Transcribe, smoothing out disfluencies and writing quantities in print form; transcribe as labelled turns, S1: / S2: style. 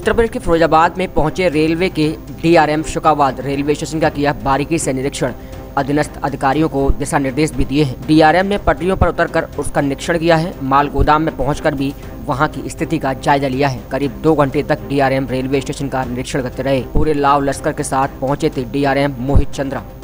S1: उत्तर प्रदेश के फिरोजाबाद में पहुंचे रेलवे के डीआरएम शुकावाद रेलवे स्टेशन का किया बारीकी से निरीक्षण। अधीनस्थ अधिकारियों को दिशा निर्देश भी दिए हैं। डीआरएम ने पटरियों पर उतरकर उसका निरीक्षण किया है। माल गोदाम में पहुंचकर भी वहां की स्थिति का जायजा लिया है। करीब 2 घंटे तक डीआरएम रेलवे स्टेशन का निरीक्षण करते रहे। पूरे लाव लश्कर के साथ पहुंचे थे डीआरएम मोहित चंद्रा।